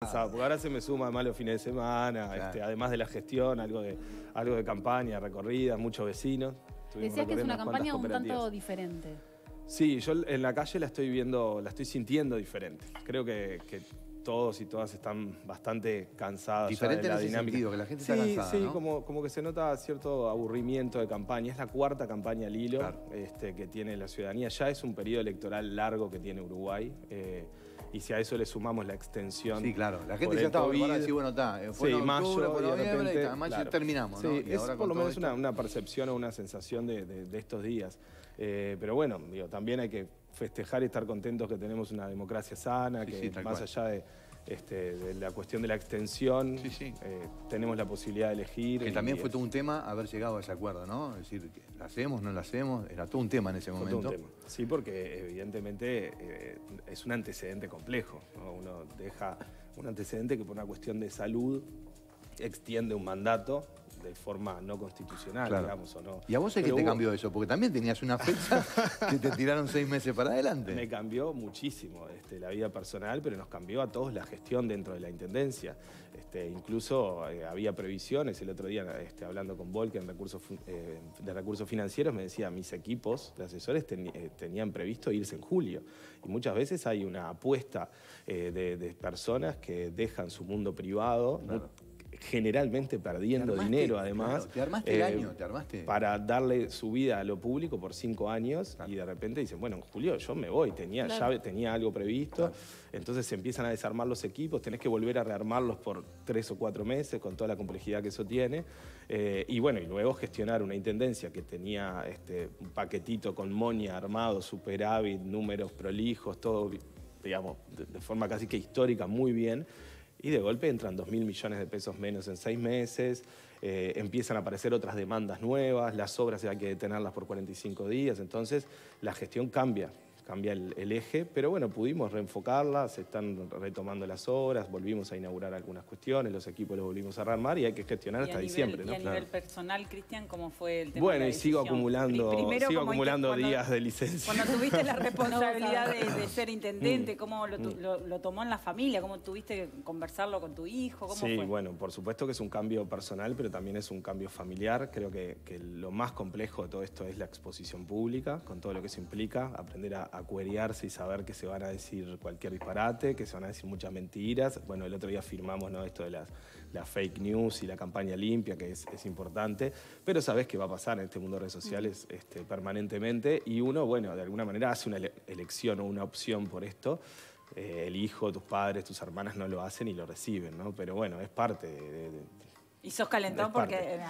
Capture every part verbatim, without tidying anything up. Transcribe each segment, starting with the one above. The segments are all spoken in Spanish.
cansado, porque ahora se me suma además los fines de semana, claro. este, además de la gestión, algo de, algo de campaña, recorridas, muchos vecinos. Decías que es una campaña un tanto diferente. Sí, yo en la calle la estoy viendo, la estoy sintiendo diferente. Creo que, que todos y todas están bastante cansadas diferente ya de la en ese dinámica. Sentido, que la gente sí, está cansada, sí, ¿no? como, como que se nota cierto aburrimiento de campaña. Es la cuarta campaña al hilo claro. este, que tiene la ciudadanía. Ya es un periodo electoral largo que tiene Uruguay. Eh, y si a eso le sumamos la extensión. Sí, claro. La gente ya estaba preparada a decir, bueno, está. Fue sí, en mayo, octubre, fue noviembre, repente, y está, mayo claro. terminamos, ¿no? Sí, y es ahora por lo menos esto... una, una percepción o una sensación de, de, de estos días. Eh, pero bueno, digo, también hay que festejar y estar contentos que tenemos una democracia sana, sí, que sí, más cual. allá de, este, de la cuestión de la extensión, sí, sí. Eh, tenemos la posibilidad de elegir. Que también fue todo un tema haber llegado a ese acuerdo, ¿no? Es decir, ¿la hacemos, no la hacemos? Era todo un tema en ese fue momento. Todo un tema. Sí, porque evidentemente eh, es un antecedente complejo, ¿no? Uno deja un antecedente que por una cuestión de salud extiende un mandato de forma no constitucional, claro. digamos, o no. ¿Y a vos es que te hubo... cambió eso? Porque también tenías una fecha que te tiraron seis meses para adelante. Me cambió muchísimo este, la vida personal, pero nos cambió a todos la gestión dentro de la Intendencia. Este, incluso eh, había previsiones, el otro día este, hablando con Volker en recursos, eh, de recursos financieros, me decía, mis equipos de asesores ten, eh, tenían previsto irse en julio. Y muchas veces hay una apuesta eh, de, de personas que dejan su mundo privado, claro. generalmente perdiendo armaste, dinero además. Claro, te armaste eh, el año, te armaste. Para darle su vida a lo público por cinco años claro. y de repente dicen, bueno, en julio yo me voy, tenía, claro. ya tenía algo previsto, claro. entonces se empiezan a desarmar los equipos, tenés que volver a rearmarlos por tres o cuatro meses con toda la complejidad que eso tiene. Eh, y bueno, y luego gestionar una intendencia que tenía este, un paquetito con moña armado, superávit, números prolijos, todo, digamos, de, de forma casi que histórica, muy bien. Y de golpe entran dos mil millones de pesos menos en seis meses, eh, empiezan a aparecer otras demandas nuevas, las obras hay que detenerlas por cuarenta y cinco días, entonces la gestión cambia, cambia el, el eje, pero bueno, pudimos reenfocarla, se están retomando las obras, volvimos a inaugurar algunas cuestiones, los equipos los volvimos a rearmar y hay que gestionar hasta nivel, diciembre. ¿no? Y a claro. nivel personal, Cristian, ¿cómo fue el tema Bueno, de la y sigo acumulando, Primero, sigo acumulando cuando, días de licencia. Cuando tuviste la responsabilidad de, de ser intendente, ¿cómo lo, lo, lo tomó en la familia? ¿Cómo tuviste que conversarlo con tu hijo? ¿Cómo sí, fue? bueno, por supuesto que es un cambio personal, pero también es un cambio familiar. Creo que, que lo más complejo de todo esto es la exposición pública, con todo lo que eso implica, aprender a, a cuerearse y saber que se van a decir cualquier disparate, que se van a decir muchas mentiras. Bueno, el otro día firmamos, ¿no?, esto de las, las fake news y la campaña limpia, que es, es importante, pero sabés qué va a pasar en este mundo de redes sociales este, permanentemente, y uno, bueno, de alguna manera hace una ele elección o una opción por esto. Eh, el hijo, tus padres, tus hermanas no lo hacen y lo reciben, ¿no? Pero bueno, es parte de... de, de ¿Y sos calentón porque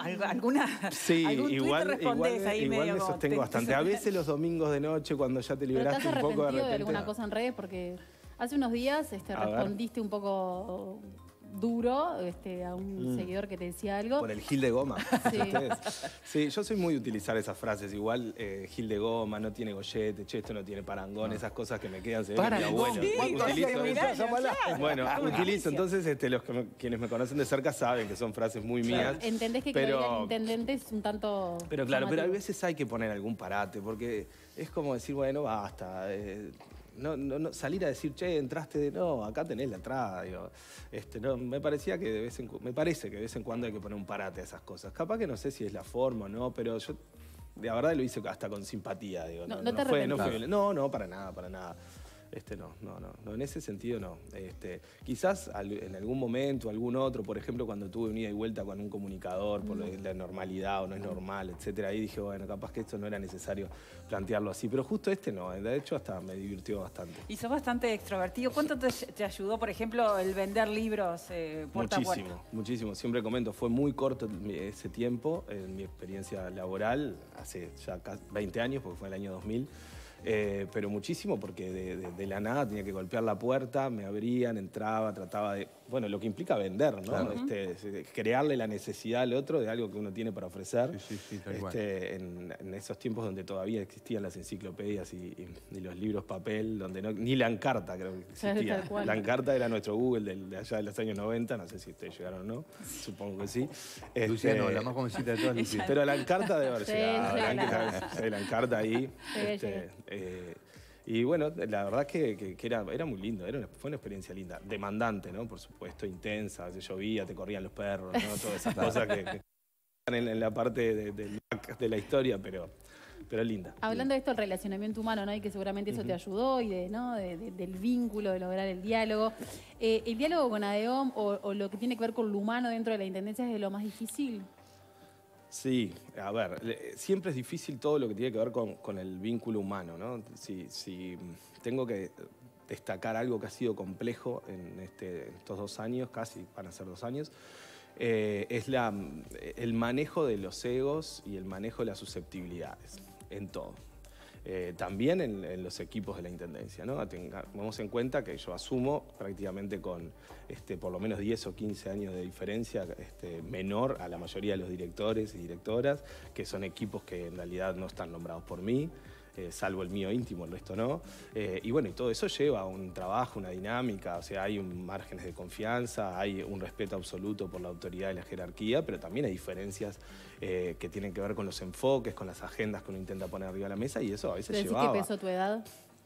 alguna sí, algún igual, tuit respondés igual, ahí igual medio me sostengo te... bastante. A veces los domingos de noche, cuando ya te liberaste un poco de repente... de alguna cosa en redes? Porque hace unos días este, respondiste ver. un poco duro este, a un mm. seguidor que te decía algo. Por el Gil de Goma. Sí. Sí, yo soy muy de utilizar esas frases. Igual eh, Gil de Goma, no tiene gollete, che, esto no tiene parangón, no. esas cosas que me quedan. Se ven mi abuelo. Sí, utilizo mirá, esa claro. Bueno, utilizo. Entonces, este, los que me, quienes me conocen de cerca saben que son frases muy mías. Claro. Entendés que pero, que el intendente es un tanto... Pero claro, llamativo. Pero a veces hay que poner algún parate, porque es como decir, bueno, basta. Eh, No, no, no, salir a decir, che, entraste de... No, acá tenés la entrada, digo. Este, no, me parecía que de vez en, me parece que de vez en cuando hay que poner un parate a esas cosas. Capaz que no sé si es la forma o no, pero yo la verdad lo hice hasta con simpatía, digo. No, no, no, no, te fue, no, fue, no, no, para nada, para nada. Este, no, no, no, no, en ese sentido no. Este, quizás al, en algún momento, algún otro, por ejemplo, cuando tuve un ida y vuelta con un comunicador por mm. la normalidad o no es normal, etcétera, ahí dije, bueno, capaz que esto no era necesario plantearlo así, pero justo este no, de hecho hasta me divirtió bastante. Y sos bastante extrovertido. ¿Cuánto te, te ayudó, por ejemplo, el vender libros eh, puerta muchísimo, a puerta? Muchísimo, siempre comento, fue muy corto ese tiempo en mi experiencia laboral, hace ya veinte años, porque fue el año dos mil. Eh, pero muchísimo porque de, de, de la nada tenía que golpear la puerta, me abrían, entraba, trataba de... Bueno, lo que implica vender, ¿no? Claro. Este, crearle la necesidad al otro de algo que uno tiene para ofrecer. Sí, sí, sí, tal este, en, en esos tiempos donde todavía existían las enciclopedias y, y, y los libros papel, donde no, ni la Encarta creo que existía. La Encarta era nuestro Google de, de allá de los años noventa, no sé si ustedes llegaron o no, supongo que sí. Este, Luciano, la más jovencita de todas, Luciano. Pero la Encarta debe haber sí, llegado, sí, la, claro. la Encarta ahí. Sí, este, eh, Y bueno, la verdad que, que, que era, era muy lindo, era una, fue una experiencia linda. Demandante, ¿no? Por supuesto, intensa, a veces llovía, te corrían los perros, ¿no? Todas esas cosas que, que están en, en la parte de, de, de la historia, pero, pero linda. Hablando de esto, el relacionamiento humano, ¿no? Y que seguramente eso uh-huh. te ayudó, y de, ¿no? de, de, del vínculo, de lograr el diálogo. Eh, ¿El diálogo con ADEOM o, o lo que tiene que ver con lo humano dentro de la Intendencia es de lo más difícil? Sí, a ver, siempre es difícil todo lo que tiene que ver con, con el vínculo humano, ¿no? Si, si tengo que destacar algo que ha sido complejo en este, estos dos años, casi van a ser dos años, eh, es la, el manejo de los egos y el manejo de las susceptibilidades, en todo. Eh, también en, en los equipos de la Intendencia, ¿no? Tengamos en cuenta que yo asumo prácticamente con este, por lo menos diez o quince años de diferencia este, menor a la mayoría de los directores y directoras, que son equipos que en realidad no están nombrados por mí, eh, salvo el mío íntimo, el resto no. Eh, y bueno, y todo eso lleva a un trabajo, una dinámica, o sea, hay un márgenes de confianza, hay un respeto absoluto por la autoridad y la jerarquía, pero también hay diferencias eh, que tienen que ver con los enfoques, con las agendas que uno intenta poner arriba de la mesa, y eso a veces llevaba... ¿Qué pesó tu edad?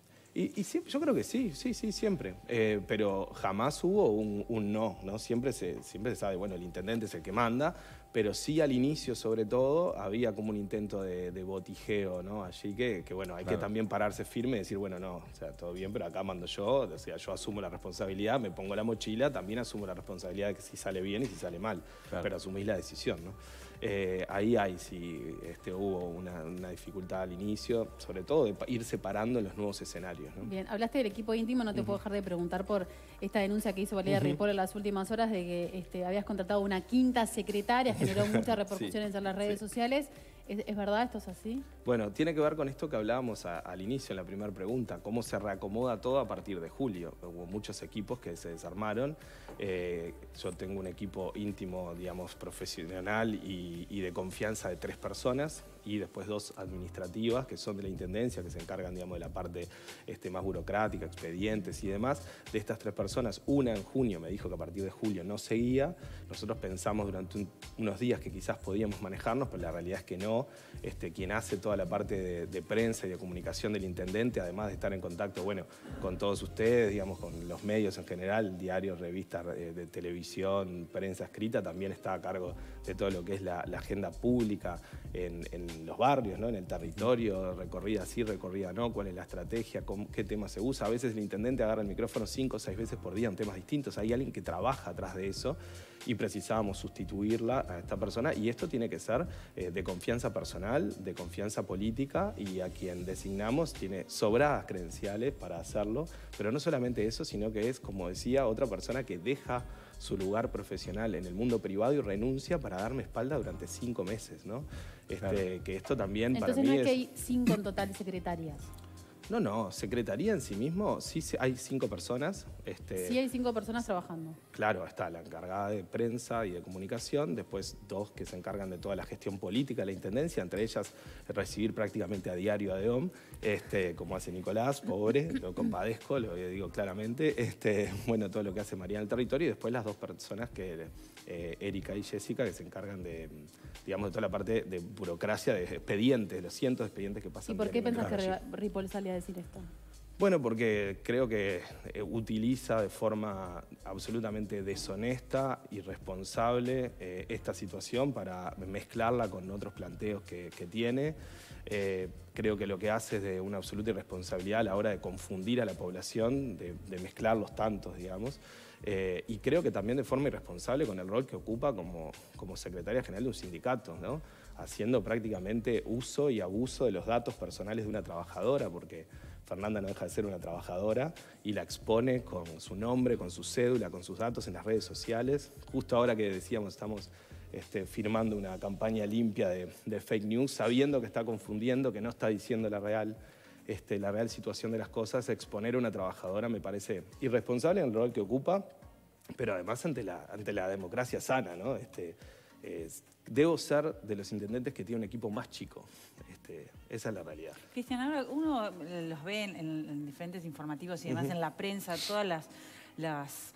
Y, y siempre, yo creo que sí, sí, sí, siempre. Eh, pero jamás hubo un, un no, ¿no? Siempre se, siempre se sabe, bueno, el intendente es el que manda, pero sí al inicio, sobre todo, había como un intento de, de botijeo, ¿no? Allí que, que bueno, hay claro. que también pararse firme y decir, bueno, no, o sea, todo bien, pero acá mando yo, o sea, yo asumo la responsabilidad, me pongo la mochila, también asumo la responsabilidad de que si sale bien y si sale mal, claro. pero asumís la decisión, ¿no? Eh, ahí hay, sí, este, hubo una, una dificultad al inicio, sobre todo de ir separando los nuevos escenarios, ¿no? Bien, hablaste del equipo íntimo, no te uh-huh. puedo dejar de preguntar por esta denuncia que hizo Valeria uh-huh. Ripoll en las últimas horas de que este, habías contratado una quinta secretaria, generó muchas repercusiones sí, en las redes sí. sociales. ¿Es, ¿Es verdad? ¿Esto es así? Bueno, tiene que ver con esto que hablábamos a, al inicio, en la primera pregunta, cómo se reacomoda todo a partir de julio. Hubo muchos equipos que se desarmaron. Eh, yo tengo un equipo íntimo, digamos, profesional y, y de confianza de tres personas, y después dos administrativas que son de la Intendencia, que se encargan, digamos, de la parte este, más burocrática, expedientes y demás. De estas tres personas, una en junio me dijo que a partir de julio no seguía. Nosotros pensamos durante un, unos días que quizás podíamos manejarnos, pero la realidad es que no. Este, quien hace toda la parte de, de prensa y de comunicación del intendente, además de estar en contacto, bueno, con todos ustedes, digamos, con los medios en general, diarios, revistas de, de televisión, prensa escrita, también está a cargo de todo lo que es la, la agenda pública en, en los barrios, ¿no? En el territorio, recorrida sí, recorrida no, cuál es la estrategia, cómo, qué tema se usa. A veces el intendente agarra el micrófono cinco o seis veces por día en temas distintos. Hay alguien que trabaja atrás de eso y precisábamos sustituirla a esta persona, y esto tiene que ser eh, de confianza personal, de confianza política, y a quien designamos tiene sobradas credenciales para hacerlo, pero no solamente eso, sino que es, como decía, otra persona que deja su lugar profesional en el mundo privado y renuncia para darme espalda durante cinco meses, ¿no? Este, claro. Que esto también Entonces, para mí no es es... que hay cinco en total secretarias. No, no, secretaría en sí mismo, sí hay cinco personas. Este, sí hay cinco personas trabajando. Claro, está la encargada de prensa y de comunicación, después dos que se encargan de toda la gestión política de la Intendencia, entre ellas recibir prácticamente a diario a ADEOM, este, como hace Nicolás, pobre, lo compadezco, lo digo claramente, este, bueno, todo lo que hace María en el territorio, y después las dos personas que, eh, Erika y Jessica, que se encargan de, digamos, de toda la parte de burocracia, de expedientes, de los cientos de expedientes que pasan. ¿Y por qué pensás que Ripoll salía a decir esto? Bueno, porque creo que eh, utiliza de forma absolutamente deshonesta, irresponsable, eh, esta situación para mezclarla con otros planteos que, que tiene. Eh, creo que lo que hace es de una absoluta irresponsabilidad a la hora de confundir a la población, de, de mezclar los tantos, digamos. Eh, y creo que también de forma irresponsable con el rol que ocupa como, como secretaria general de un sindicato, ¿no? Haciendo prácticamente uso y abuso de los datos personales de una trabajadora, porque Fernanda no deja de ser una trabajadora y la expone con su nombre, con su cédula, con sus datos en las redes sociales. Justo ahora que decíamos, estamos este, firmando una campaña limpia de, de fake news, sabiendo que está confundiendo, que no está diciendo la real, este, la real situación de las cosas. Exponer a una trabajadora me parece irresponsable en el rol que ocupa, pero además ante la, ante la democracia sana, ¿no? Este, eh, debo ser de los intendentes que tiene un equipo más chico. Este, esa es la realidad. Cristian, ahora uno los ve en, en diferentes informativos y demás, uh-huh. en la prensa, todas las, las,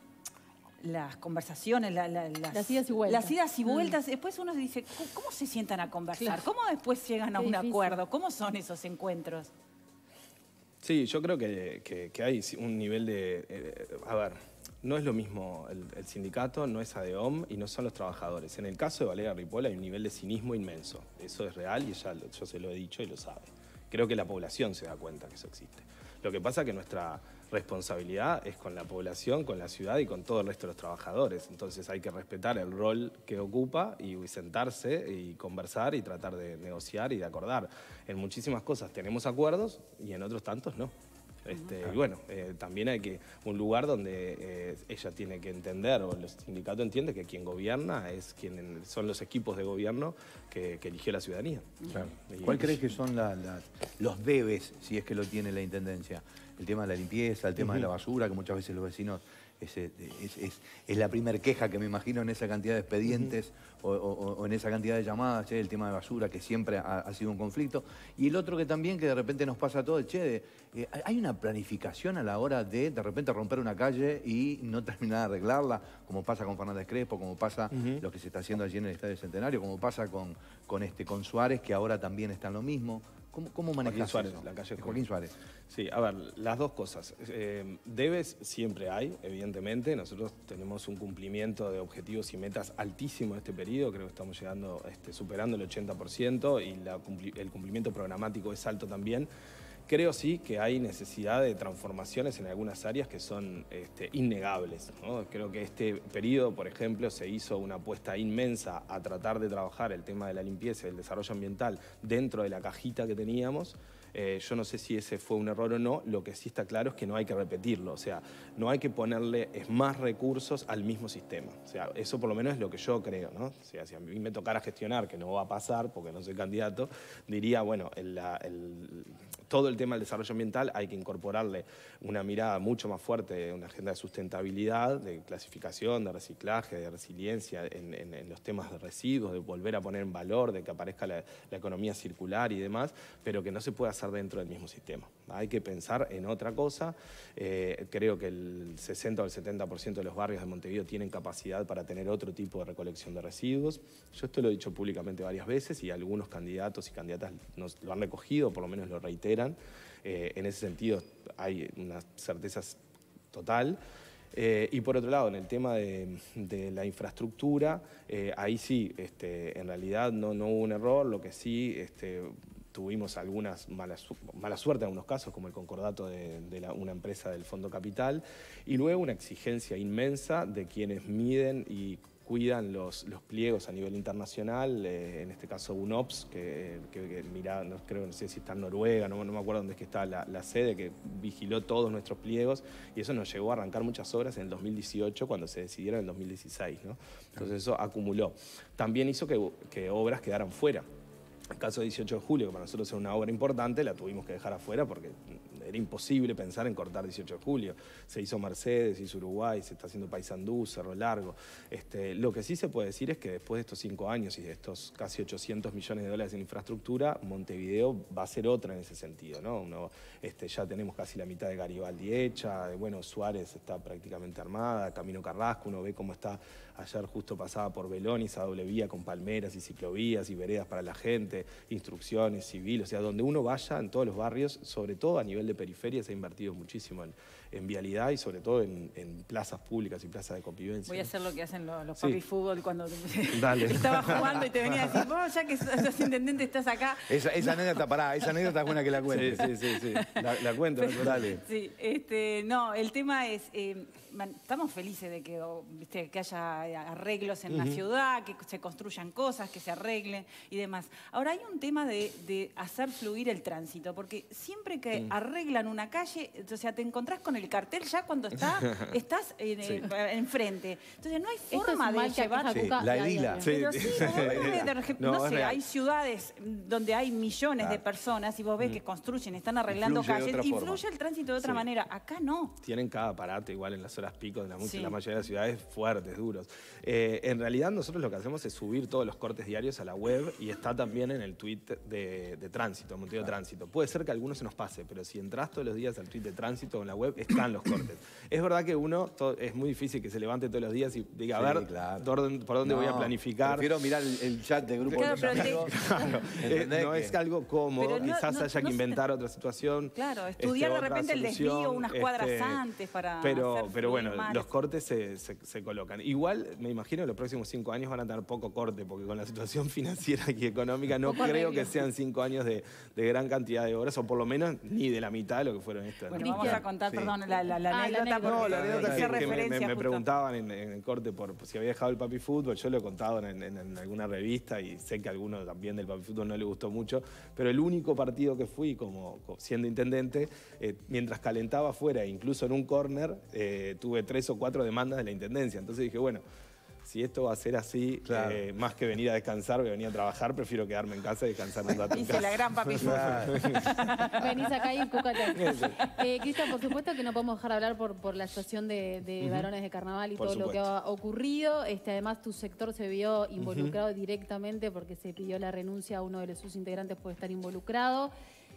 las conversaciones, la, la, las, las idas y vueltas. Las idas y vueltas. Mm. Después uno dice, ¿cómo, cómo se sientan a conversar? Claro. ¿Cómo después llegan a Qué un difícil. acuerdo? ¿Cómo son esos encuentros? Sí, yo creo que, que, que hay un nivel de... Eh, a ver, no es lo mismo el, el sindicato, no es ADEOM y no son los trabajadores. En el caso de Valeria Ripoll hay un nivel de cinismo inmenso. Eso es real y ella, yo se lo he dicho y lo sabe. Creo que la población se da cuenta que eso existe. Lo que pasa es que nuestra responsabilidad es con la población, con la ciudad y con todo el resto de los trabajadores. Entonces hay que respetar el rol que ocupa y sentarse y conversar y tratar de negociar y de acordar. En muchísimas cosas tenemos acuerdos y en otros tantos no. Este, y bueno, eh, también hay que un lugar donde eh, ella tiene que entender, o el sindicato entiende que quien gobierna es quien son los equipos de gobierno que, que eligió la ciudadanía. Claro. ¿Cuál crees que son la, la, los debes, si es que lo tiene la Intendencia? El tema de la limpieza, el tema uh-huh. de la basura, que muchas veces los vecinos... Es, es, es, es la primera queja que me imagino en esa cantidad de expedientes uh-huh. o, o, o en esa cantidad de llamadas, che, el tema de basura, que siempre ha, ha sido un conflicto. Y el otro que también, que de repente nos pasa todo, che, de, eh, hay una planificación a la hora de de repente romper una calle y no terminar de arreglarla, como pasa con Fernández Crespo, como pasa uh-huh. lo que se está haciendo allí en el Estadio Centenario, como pasa con, con, este, con Suárez, que ahora también está en lo mismo. ¿Cómo, cómo manejas Joaquín Suárez, eso? La calle Joaquín Suárez. Sí, a ver, las dos cosas. Eh, debes siempre hay, evidentemente. Nosotros tenemos un cumplimiento de objetivos y metas altísimo en este periodo. Creo que estamos llegando, este, superando el ochenta por ciento y la, el cumplimiento programático es alto también. Creo sí que hay necesidad de transformaciones en algunas áreas que son este, innegables, ¿no? Creo que este periodo, por ejemplo, se hizo una apuesta inmensa a tratar de trabajar el tema de la limpieza y el desarrollo ambiental dentro de la cajita que teníamos. Eh, yo no sé si ese fue un error o no, lo que sí está claro es que no hay que repetirlo, o sea, no hay que ponerle más recursos al mismo sistema. O sea, eso por lo menos es lo que yo creo, ¿no? O sea, si a mí me tocara gestionar, que no va a pasar porque no soy candidato, diría, bueno, el, el, todo el tema del desarrollo ambiental hay que incorporarle una mirada mucho más fuerte, una agenda de sustentabilidad, de clasificación, de reciclaje, de resiliencia en, en, en los temas de residuos, de volver a poner en valor, de que aparezca la, la economía circular y demás, pero que no se puede hacer dentro del mismo sistema. Hay que pensar en otra cosa. Eh, creo que el sesenta o el setenta por ciento de los barrios de Montevideo tienen capacidad para tener otro tipo de recolección de residuos. Yo esto lo he dicho públicamente varias veces y algunos candidatos y candidatas nos lo han recogido, por lo menos lo reiteran. Eh, en ese sentido hay una certeza total. Eh, y por otro lado, en el tema de, de la infraestructura, eh, ahí sí, este, en realidad no, no hubo un error, lo que sí... Este, tuvimos algunas malas mala suerte en algunos casos, como el concordato de, de la, una empresa del Fondo Capital, y luego una exigencia inmensa de quienes miden y cuidan los, los pliegos a nivel internacional, eh, en este caso UNOPS, que, que, que mira, no, creo, no sé si está en Noruega, no, no me acuerdo dónde es que está la, la sede, que vigiló todos nuestros pliegos, y eso nos llegó a arrancar muchas obras en el dos mil dieciocho, cuando se decidieron en el dos mil dieciséis, ¿no? Entonces eso acumuló. También hizo que, que obras quedaran fuera. El caso de dieciocho de julio, que para nosotros era una obra importante, la tuvimos que dejar afuera porque era imposible pensar en cortar dieciocho de julio. Se hizo Mercedes, se hizo Uruguay, se está haciendo Paysandú, Cerro Largo. Este, lo que sí se puede decir es que después de estos cinco años y de estos casi ochocientos millones de dólares en infraestructura, Montevideo va a ser otra en ese sentido, ¿no? Uno, este, ya tenemos casi la mitad de Garibaldi hecha, bueno, Suárez está prácticamente armada, Camino Carrasco, uno ve cómo está, ayer justo pasaba por Belón y esa doble vía con palmeras y ciclovías y veredas para la gente, instrucciones, civil, o sea, donde uno vaya en todos los barrios, sobre todo a nivel de periferia, se ha invertido muchísimo en, en vialidad y sobre todo en, en plazas públicas y plazas de convivencia. Voy a hacer lo que hacen los, los sí. papi fútbol cuando Dale. estaba jugando y te venía a decir, vos ya que sos intendente estás acá. Esa, esa anécdota, pará, esa anécdota es buena que la cuentes. Sí, sí, sí, sí. La, la cuento, Pero, dale. Sí, este, no, el tema es, eh, man, estamos felices de que, o, viste, que haya arreglos en uh-huh. la ciudad, que se construyan cosas, que se arreglen y demás. Ahora hay un tema de, de hacer fluir el tránsito, porque siempre que mm. arreglan una calle, o sea, te encontrás con el cartel ya cuando está, estás en, sí. enfrente. Entonces no hay forma de llevar... Sí, la edila. Sí. Pero sí, vos ves, de, no, no sé, hay ciudades donde hay millones claro. de personas y vos ves mm. que construyen, están arreglando influye calles, influye el tránsito de otra sí. manera. Acá no. Tienen cada aparato igual en las horas pico de la, sí. la mayoría de las ciudades fuertes, duros. Eh, en realidad nosotros lo que hacemos es subir todos los cortes diarios a la web y está también en el tweet de, de tránsito, Montevideo claro. Tránsito. Puede ser que a algunos se nos pase, pero si entras todos los días al tweet de tránsito en la web, están los cortes. Es verdad que uno, todo, es muy difícil que se levante todos los días y diga, a Sí, ver, claro. por dónde, por dónde No, voy a planificar. Prefiero mirar el, el chat de grupo Claro, de pero los te- amigos. Claro, eh, no que- es algo cómodo, Pero no- quizás no- haya no que se te- inventar otra situación. Claro, este, estudiar de otra repente el desvío solución, unas cuadras este, antes para Pero, hacer pero fluir bueno, más. los cortes se, se- se colocan. Igual, me imagino que los próximos cinco años van a tener poco corte, porque con la situación financiera y económica no Poco creo arreglo. que sean cinco años de, de gran cantidad de horas, o por lo menos ni de la mitad de lo que fueron estas. Bueno, ¿no? vamos a contar, Sí. perdón, la, la, la Ah, la anécdota. anécdota. No, porque la anécdota hice es que, que me, referencia me- me justo. preguntaban en, en el corte por si había dejado el papi fútbol. Yo lo he contado en, en- en alguna revista y sé que a alguno también del papi fútbol no le gustó mucho, pero el único partido que fui como, como siendo intendente, eh, mientras calentaba afuera, incluso en un córner, eh, tuve tres o cuatro demandas de la intendencia. Entonces dije, bueno, si esto va a ser así, Claro. eh, más que venir a descansar, voy a venir a trabajar, prefiero quedarme en casa y descansar un rato en Hice casa. la gran papi fútbol. Claro. Venís acá y cúcate. Eh, Cristian, por supuesto que no podemos dejar de hablar por, por la situación de, de varones de carnaval y Por todo lo que supuesto. ha ocurrido. Este, además, tu sector se vio involucrado directamente porque se pidió la renuncia a uno de sus integrantes por estar involucrado.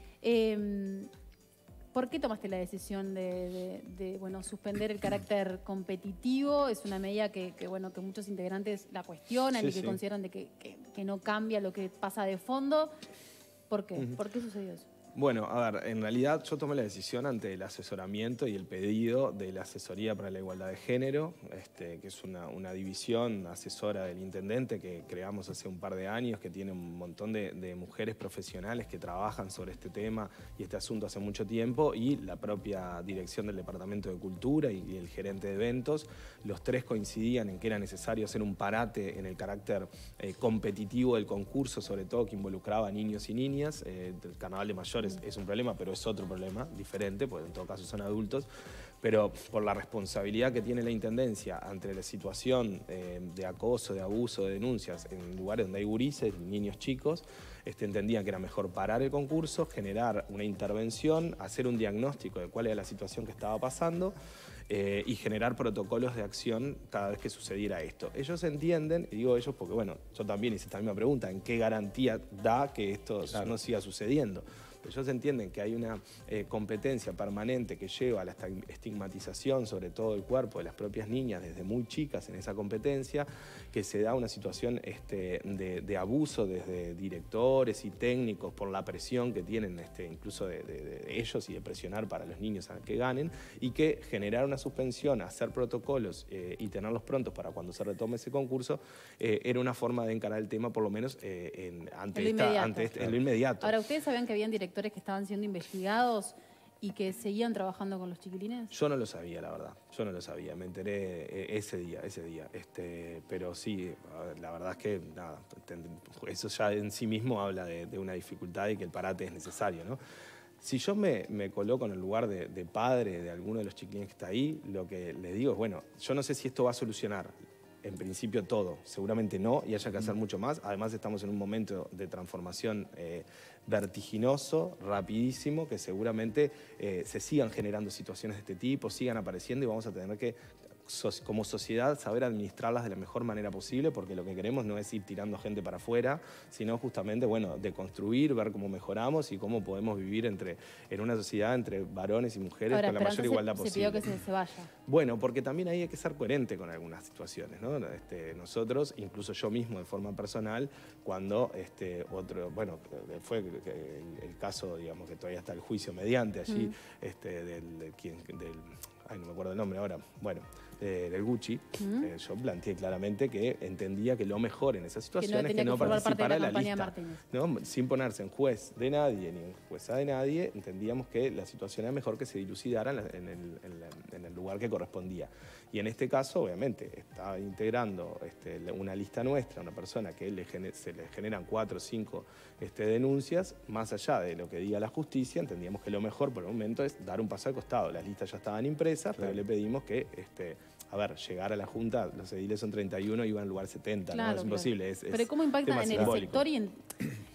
Eh, ¿Por qué tomaste la decisión de, de- de, bueno, suspender el carácter competitivo? Es una medida que, que, bueno, que muchos integrantes la cuestionan Sí, y que sí. consideran de que, que- que no cambia lo que pasa de fondo. ¿Por qué? ¿Por qué sucedió eso? Bueno, a ver, en realidad yo tomé la decisión ante el asesoramiento y el pedido de la Asesoría para la Igualdad de Género, este, que es una, una división asesora del intendente que creamos hace un par de años, que tiene un montón de, de mujeres profesionales que trabajan sobre este tema y este asunto hace mucho tiempo, y la propia dirección del Departamento de Cultura y, y el gerente de eventos. Los tres coincidían en que era necesario hacer un parate en el carácter eh, competitivo del concurso, sobre todo que involucraba a niños y niñas. Eh, el Carnaval de Mayores es un problema, pero es otro problema diferente, porque en todo caso son adultos. Pero por la responsabilidad que tiene la Intendencia ante la situación eh, de acoso, de abuso, de denuncias en lugares donde hay gurises, niños chicos, este, entendían que era mejor parar el concurso, generar una intervención, hacer un diagnóstico de cuál era la situación que estaba pasando eh, y generar protocolos de acción cada vez que sucediera esto. Ellos entienden, y digo ellos porque, bueno, yo también hice esta misma pregunta, ¿en qué garantía da que esto Claro. no siga sucediendo? Ellos entienden que hay una eh, competencia permanente que lleva a la esta- estigmatización, sobre todo del cuerpo de las propias niñas desde muy chicas en esa competencia, que se da una situación este, de, de abuso desde directores y técnicos por la presión que tienen este, incluso de, de- de ellos y de presionar para los niños a que ganen, y que generar una suspensión, hacer protocolos eh, y tenerlos prontos para cuando se retome ese concurso, eh, era una forma de encarar el tema, por lo menos eh, en, ante En lo esta- inmediato. ante este- en lo inmediato. Ahora, ¿ustedes sabían que habían directores que estaban siendo investigados y que seguían trabajando con los chiquilines? Yo no lo sabía, la verdad. Yo no lo sabía. Me enteré eh, ese día, ese día. Este, pero sí, a ver, la verdad es que nada, ten- eso ya en sí mismo habla de, de una dificultad y que el parate es necesario, ¿no? Si yo me, me coloco en el lugar de, de padre de alguno de los chiquilines que está ahí, lo que les digo es, bueno, yo no sé si esto va a solucionar en principio todo, seguramente no, y haya que hacer mucho más. Además estamos en un momento de transformación eh, vertiginoso, rapidísimo, que seguramente eh, se sigan generando situaciones de este tipo, sigan apareciendo y vamos a tener que, so- como sociedad, saber administrarlas de la mejor manera posible, porque lo que queremos no es ir tirando gente para afuera, sino justamente, bueno, de construir, ver cómo mejoramos y cómo podemos vivir entre, en una sociedad entre varones y mujeres Ahora, con la pero mayor entonces igualdad se posible. pidió que se, se vaya. Bueno, porque también ahí hay que ser coherente con algunas situaciones, ¿no? Este, nosotros, incluso yo mismo de forma personal, cuando este, otro, bueno, fue el, el caso, digamos, que todavía está el juicio mediante allí, Mm. este, del, del, quien- del, ay, no me acuerdo el nombre ahora, bueno, eh, del Gucci, Mm. eh, yo planteé claramente que entendía que lo mejor en esa situación es tenía que no que formar parte de participara la en la campaña de lista. Martínez. ¿No? Sin ponerse en juez de nadie ni en jueza de nadie, entendíamos que la situación era mejor que se dilucidara en, la- en el, en la- en el lugar que correspondía. Y en este caso, obviamente, estaba integrando este, la- una lista nuestra, una persona que le gene- se le generan cuatro o cinco este, denuncias, más allá de lo que diga la justicia, entendíamos que lo mejor por el momento es dar un paso al costado. Las listas ya estaban impresas, Claro. pero le pedimos que, este, a ver, llegar a la Junta, los ediles son treinta y uno, iban en lugar setenta, Claro, ¿no? Es claro. imposible. Es, es Pero ¿cómo impacta tema en el simbólico. sector y en,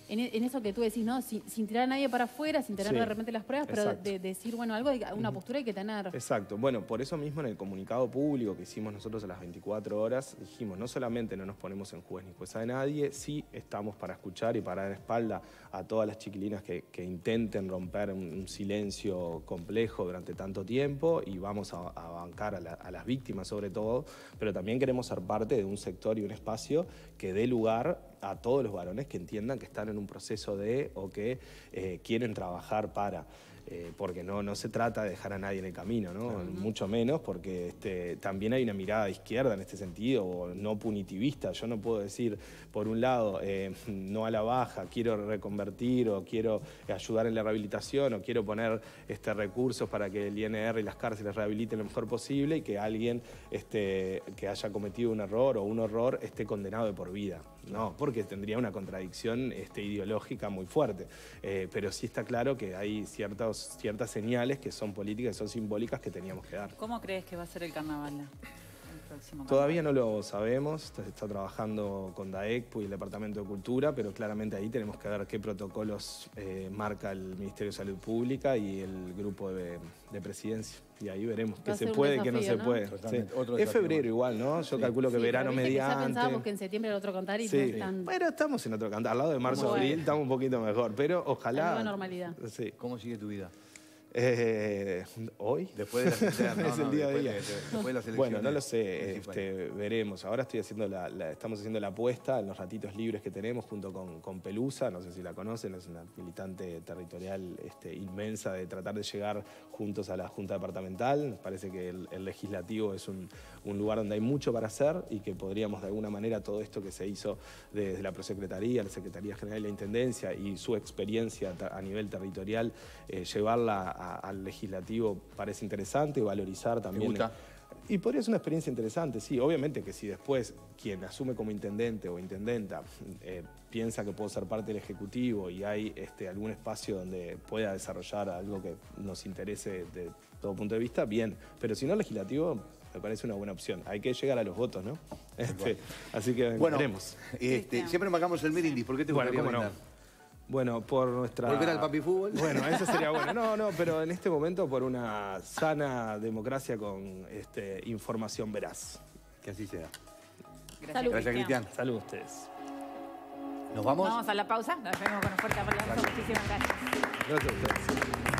en, en eso que tú decís, ¿no? Sin, sin tirar a nadie para afuera, sin tener Sí, de repente las pruebas, pero exacto. de, de decir, bueno, algo, hay- una postura hay que tener. Exacto. Bueno, por eso mismo en el comunicado público que hicimos nosotros a las veinticuatro horas, dijimos, no solamente no nos ponemos en juez ni jueza de nadie, sí estamos para escuchar y para dar espalda a todas las chiquilinas que, que intenten romper un, un silencio complejo durante tanto tiempo y vamos a, a bancar a, la, a las víctimas sobre todo, pero también queremos ser parte de un sector y un espacio que dé lugar a todos los varones que entiendan que están en un proceso de o que eh, quieren trabajar para... Eh, porque no, no se trata de dejar a nadie en el camino, ¿no? Uh-huh. Mucho menos, porque este, también hay una mirada de izquierda en este sentido, o no punitivista. Yo no puedo decir, por un lado, eh, no a la baja, quiero reconvertir, o quiero ayudar en la rehabilitación, o quiero poner este, recursos para que el I N R y las cárceles rehabiliten lo mejor posible, y que alguien este, que haya cometido un error o un horror esté condenado de por vida. No, porque tendría una contradicción este, ideológica muy fuerte. Eh, pero sí está claro que hay ciertos ciertas señales que son políticas, que son simbólicas que teníamos que dar. ¿Cómo crees que va a ser el carnaval? El próximo Todavía no lo sabemos, está, está trabajando con DAECPU y el Departamento de Cultura, pero claramente ahí tenemos que ver qué protocolos eh, marca el Ministerio de Salud Pública y el grupo de, de presidencia. Y ahí veremos qué se puede y qué no se puede. Sí. Es febrero igual, ¿no? Yo sí. calculo que sí, verano mediante. Ya pensábamos que en septiembre era otro cantar y sí. no están... Bueno, estamos en otro cantar. Al lado de marzo, bueno. abril, estamos un poquito mejor, pero ojalá... La nueva normalidad. Sí. ¿Cómo sigue tu vida? Eh, ¿Hoy? Después de las elecciones. No, es el no, día a después, día. de, después de las elecciones. Bueno, no lo sé, este, veremos. Ahora estoy haciendo la, la, estamos haciendo la apuesta en los ratitos libres que tenemos junto con, con Pelusa, no sé si la conocen, es una militante territorial este, inmensa de tratar de llegar juntos a la Junta Departamental. Nos parece que el, el legislativo es un, un lugar donde hay mucho para hacer y que podríamos de alguna manera todo esto que se hizo desde la Prosecretaría, la Secretaría General de la Intendencia y su experiencia a nivel territorial, eh, llevarla a al legislativo parece interesante, valorizar también. ¿Te gusta? Y podría ser una experiencia interesante, sí. Obviamente que si después quien asume como intendente o intendenta eh, piensa que puedo ser parte del Ejecutivo y hay este, algún espacio donde pueda desarrollar algo que nos interese de todo punto de vista, bien. Pero si no, el legislativo me parece una buena opción. Hay que llegar a los votos, ¿no? Este, así que bueno, veremos. Este, siempre marcamos el brindis. ¿Por qué te gustaría bueno, brindar? No. Bueno, por nuestra... ¿Volver al papi fútbol? Bueno, eso sería bueno. No, no, pero en este momento por una sana democracia con este, información veraz. Que así sea. Gracias, Salud. Gracias, Cristian. Salud a ustedes. ¿Nos vamos? Vamos a la pausa. Nos vemos con un fuerte aplauso. Muchísimas gracias. Gracias a ustedes.